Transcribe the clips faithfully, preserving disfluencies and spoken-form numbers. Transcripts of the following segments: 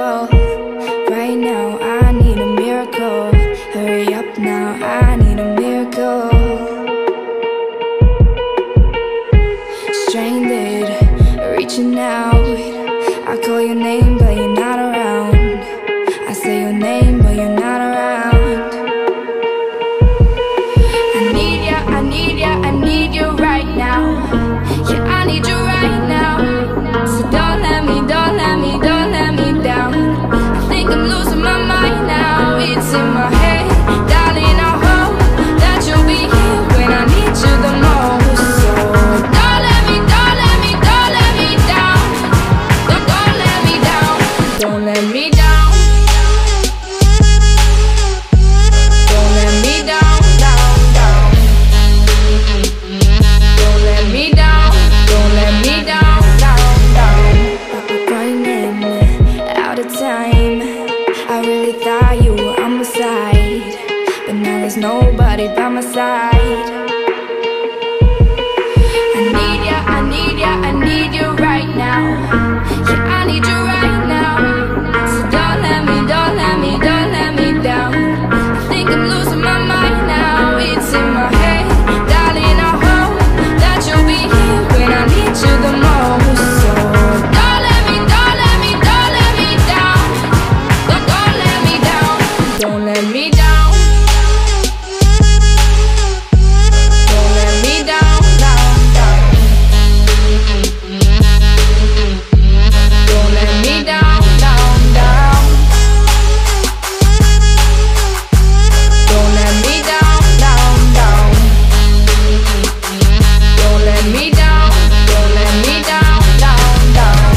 miracle. Right now I need a miracle. Hurry up now, I need a miracle. Stranded, reaching out. I call your name but you're not around. I say your name but you're not around. I need ya, I need ya, I need you right now. Yeah, I need you right now. So don't let me, don't let me, don't let me down. I think I'm losing my mind now. It's in my head, darling, I hope that you'll be here when I need you the most. So don't let me, don't let me, don't let me down. Don't, don't let me down. Don't let me down. Don't let me down, down, down. Don't let me down. Don't let me down, down, down. Running out of time. I really thought you were on my side, but now there's nobody by my side. I need ya, I need ya, I need you right now. Yeah, I need you right now. So don't let me, don't let me, don't let me down. I think I'm losing my mind now. It's in my head, darling, I hope that you'll be here when I need you the most. So don't let me, don't let me, don't let me down. Don't, don't let me down. Don't let me down. Don't let me down, down, down. Don't let me down, down, down. Don't let me down, down, down. Don't let me down, don't let me down, down, down.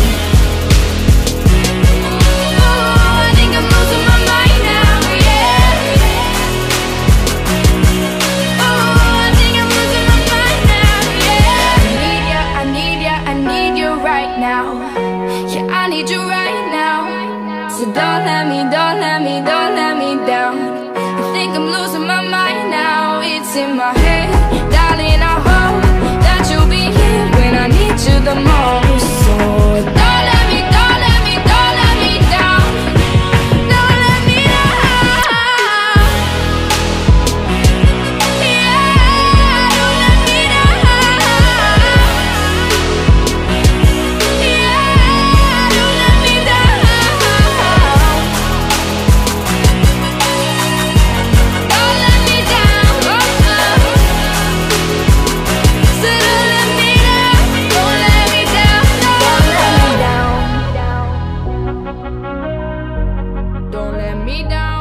Oh, I think I'm losing my mind now, yeah. Oh, I think I'm losing my mind now, yeah. I need ya, I need ya, I need you right now. Yeah, I need you right now. So don't let me, don't let me, don't let me down. I think I'm losing my mind now. It's in my head, darling, I hope that you'll be here when I need you the most. So don't let me, don't let me, don't let me down. Don't let me down. Yeah, don't let me down. Yeah, don't let me down. Don't let me down. Oh, oh. So don't let me down. Don't let me down. Don't let me down. Don't let me down.